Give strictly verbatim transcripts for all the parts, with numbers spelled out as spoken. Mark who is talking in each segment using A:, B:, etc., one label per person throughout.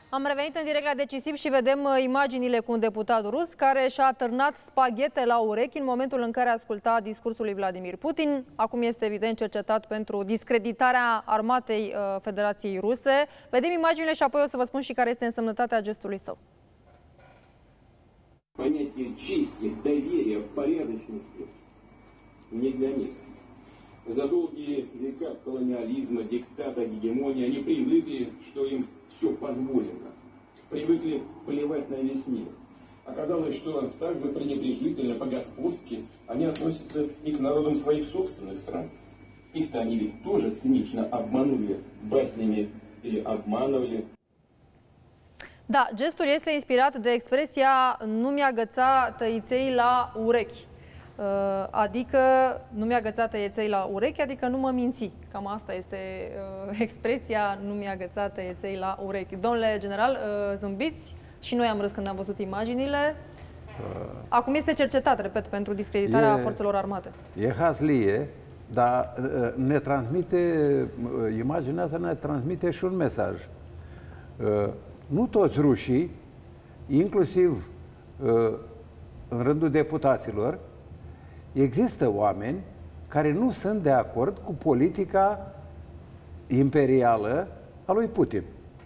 A: Am revenit în direct la Decisiv și vedem imaginile cu un deputat rus care și-a atârnat spaghete la urechi în momentul în care asculta discursul lui Vladimir Putin. Acum este evident cercetat pentru discreditarea armatei Federației Ruse. Vedem imaginile și apoi o să vă spun și care este însemnătatea gestului său.
B: Понятие чести, доверия, порядочности не для них. За долгие века колониализма, диктата, гегемонии они привыкли, что им все позволено. Привыкли плевать на весь мир. Оказалось, что также пренебрежительно, по-господски они относятся и к народам своих собственных стран. Их-то они ведь тоже цинично обманули баснями или обманывали.
A: Da, gestul este inspirat de expresia "nu mi-agăța tăiței la urechi". Adică nu mi-agăța tăiței la urechi, adică nu mă minți. Cam asta este uh, expresia "nu mi-agăța tăiței la urechi". Domnule general, uh, zâmbiți, și noi am râs când am văzut imaginile. Acum este cercetat, repet, pentru discreditarea e, forțelor armate.
C: E hazlie, dar uh, ne transmite, uh, imaginea asta ne transmite și un mesaj. Uh, nu toți rușii, inclusiv uh, în rândul deputaților, există oameni care nu sunt de acord cu politica imperială a lui Putin.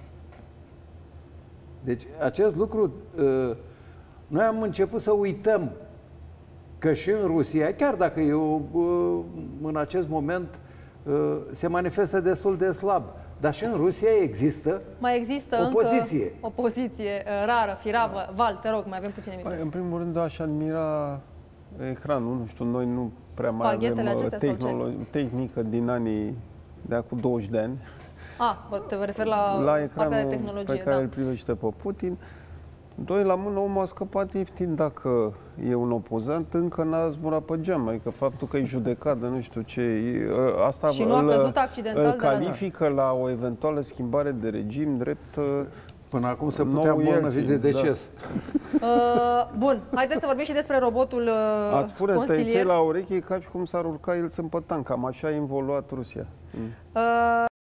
C: Deci acest lucru, noi am început să uităm că și în Rusia, chiar dacă eu în acest moment se manifestă destul de slab, dar și în Rusia există
A: mai există
C: opoziție.
A: Încă o poziție rară, firavă. Val, te rog, mai avem puține minute.
D: În primul rând aș admira ecranul, nu știu, noi nu prea mai avem tehnică din anii de acum douăzeci de ani.
A: Ah, te referi la,
D: la ecranul
A: de tehnologie,
D: pe care
A: da.
D: îl privește pe Putin. Doi la mână, omul a scăpat ieftin dacă e un opozant, încă n-a zburat pe geam. Adică faptul că e judecat de nu știu ce, asta
A: și nu a căzut accidental
D: îl califică la o eventuală schimbare de regim drept...
C: Până acum se putea îmbolnăvi de deces.
A: Da. Uh, bun, haideți să vorbim și despre robotul uh,
D: Ați spune
A: consilier.
D: tăiței la ureche ca și cum s-ar urca el să-n pe tank. Cam așa a involuat Rusia.
A: Uh,